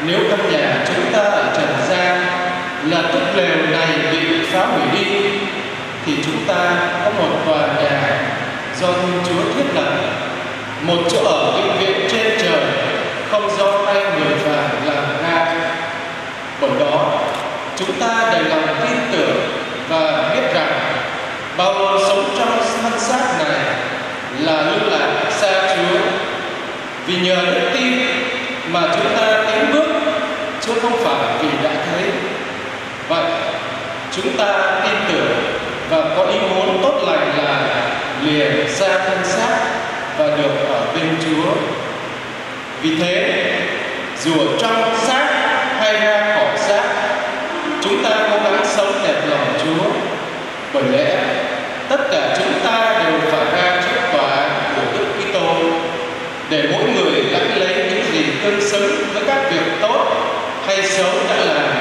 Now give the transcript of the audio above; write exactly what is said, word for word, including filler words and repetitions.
nếu căn nhà chúng ta ở trần gian là túp lều này bị phá hủy đi, thì chúng ta có một tòa nhà do Thiên Chúa thiết lập, một chỗ ở vĩnh viễn trên trời, không do tay người phàm làm ra. Bởi đó, chúng ta đầy lòng tin tưởng và biết rằng bao lâu sống trong thân xác này là lưu lạc xa Chúa. Vì nhờ đức tin mà chúng ta tiến bước, chứ không phải vì đã thấy. Vậy, chúng ta tin tưởng và có ý muốn tốt lành là lìa xa thân xác và được ở bên Chúa. Vì thế, dù ở trong xác hay ra khỏi xác, chúng ta cố gắng sống đẹp lòng Chúa. Bởi lẽ tất cả chúng ta đều phải ra trước tòa của Đức Kitô, để mỗi người lãnh lấy những gì tương xứng với các việc tốt hay xấu đã làm